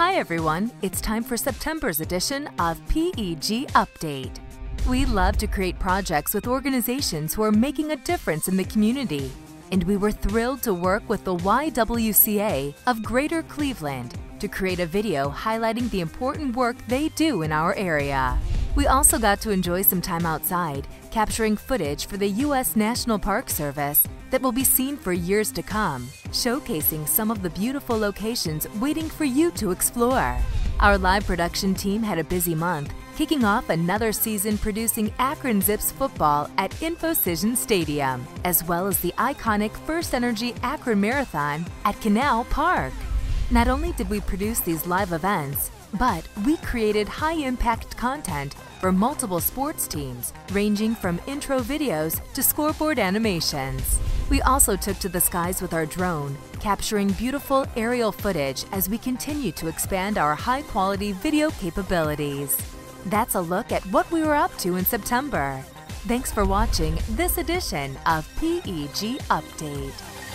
Hi everyone, it's time for September's edition of PEG Update. We love to create projects with organizations who are making a difference in the community, and we were thrilled to work with the YWCA of Greater Cleveland to create a video highlighting the important work they do in our area. We also got to enjoy some time outside, capturing footage for the U.S. National Park Service that will be seen for years to come, showcasing some of the beautiful locations waiting for you to explore. Our live production team had a busy month, kicking off another season producing Akron Zips football at InfoCision Stadium, as well as the iconic First Energy Akron Marathon at Canal Park. Not only did we produce these live events, but we created high-impact content for multiple sports teams, ranging from intro videos to scoreboard animations. We also took to the skies with our drone, capturing beautiful aerial footage as we continue to expand our high-quality video capabilities. That's a look at what we were up to in September. Thanks for watching this edition of PEG Update.